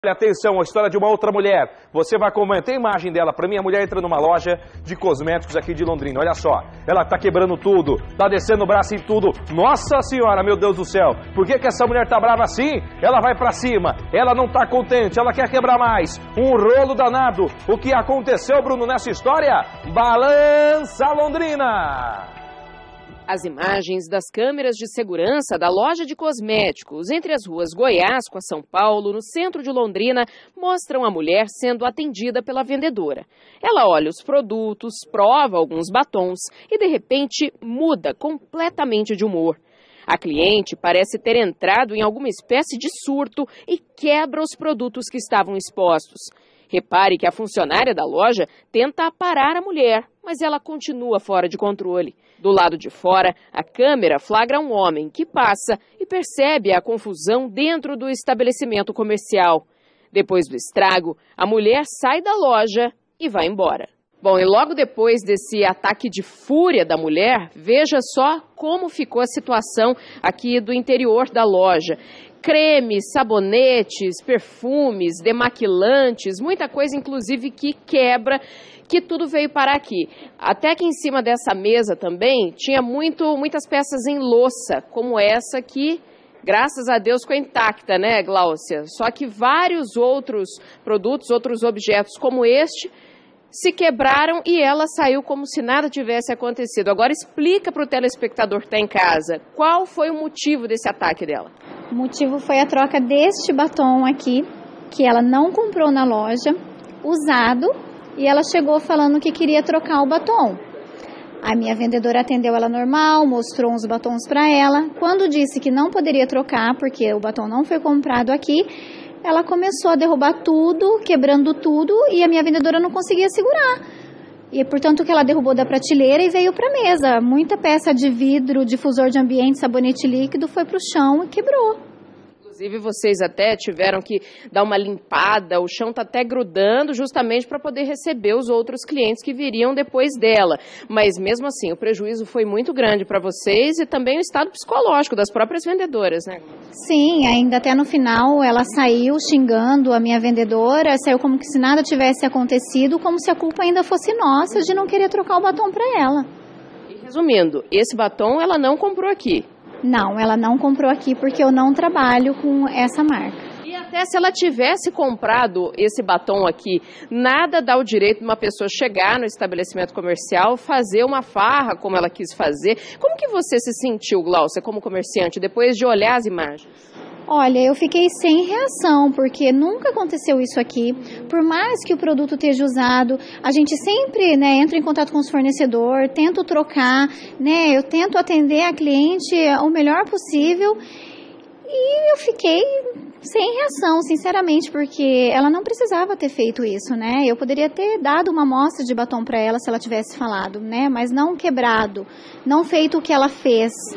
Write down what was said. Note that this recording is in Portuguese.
Atenção, a história de uma outra mulher. Você vai comentar a imagem dela para mim. A mulher entra numa loja de cosméticos aqui de Londrina. Olha só, ela tá quebrando tudo, tá descendo o braço em tudo. Nossa senhora, meu Deus do céu. Por que essa mulher tá brava assim? Ela vai para cima, ela não tá contente, ela quer quebrar mais. Um rolo danado. O que aconteceu, Bruno, nessa história? Balança Londrina! As imagens das câmeras de segurança da loja de cosméticos entre as ruas Goiás com a São Paulo, no centro de Londrina, mostram a mulher sendo atendida pela vendedora. Ela olha os produtos, prova alguns batons e, de repente, muda completamente de humor. A cliente parece ter entrado em alguma espécie de surto e quebra os produtos que estavam expostos. Repare que a funcionária da loja tenta parar a mulher, mas ela continua fora de controle. Do lado de fora, a câmera flagra um homem que passa e percebe a confusão dentro do estabelecimento comercial. Depois do estrago, a mulher sai da loja e vai embora. Bom, e logo depois desse ataque de fúria da mulher, veja só como ficou a situação aqui do interior da loja. Cremes, sabonetes, perfumes, demaquilantes, muita coisa inclusive que quebra, que tudo veio parar aqui. Até que em cima dessa mesa também tinha muitas peças em louça, como essa aqui. Graças a Deus ficou intacta, né, Gláucia? Só que vários outros produtos, outros objetos como este, se quebraram e ela saiu como se nada tivesse acontecido. Agora explica para o telespectador que está em casa, qual foi o motivo desse ataque dela? O motivo foi a troca deste batom aqui, que ela não comprou na loja, usado, e ela chegou falando que queria trocar o batom. A minha vendedora atendeu ela normal, mostrou uns batons para ela. Quando disse que não poderia trocar, porque o batom não foi comprado aqui, ela começou a derrubar tudo, quebrando tudo, e a minha vendedora não conseguia segurar. E, portanto, que ela derrubou da prateleira e veio para a mesa. Muita peça de vidro, difusor de ambiente, sabonete líquido foi para o chão e quebrou. Inclusive, vocês até tiveram que dar uma limpada, o chão está até grudando, justamente para poder receber os outros clientes que viriam depois dela. Mas, mesmo assim, o prejuízo foi muito grande para vocês e também o estado psicológico das próprias vendedoras, né? Sim, ainda até no final ela saiu xingando a minha vendedora, saiu como que se nada tivesse acontecido, como se a culpa ainda fosse nossa de não querer trocar o batom para ela. E resumindo, esse batom ela não comprou aqui? Não, ela não comprou aqui porque eu não trabalho com essa marca. E até se ela tivesse comprado esse batom aqui, nada dá o direito de uma pessoa chegar no estabelecimento comercial, fazer uma farra como ela quis fazer. Como que você se sentiu, Gláucia, como comerciante, depois de olhar as imagens? Olha, eu fiquei sem reação, porque nunca aconteceu isso aqui. Por mais que o produto esteja usado, a gente sempre, né, entra em contato com os fornecedores, tento trocar, né, eu tento atender a cliente o melhor possível. E eu fiquei sem reação, sinceramente, porque ela não precisava ter feito isso, né? Eu poderia ter dado uma amostra de batom para ela se ela tivesse falado, né? Mas não quebrado, não feito o que ela fez.